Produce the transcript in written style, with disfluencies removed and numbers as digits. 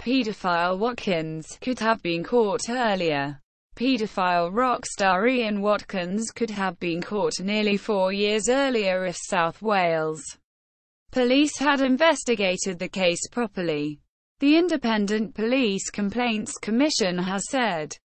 paedophile Watkins, could have been caught earlier. Paedophile rock star Ian Watkins could have been caught nearly 4 years earlier if South Wales police had investigated the case properly. The Independent Police Complaints Commission has said.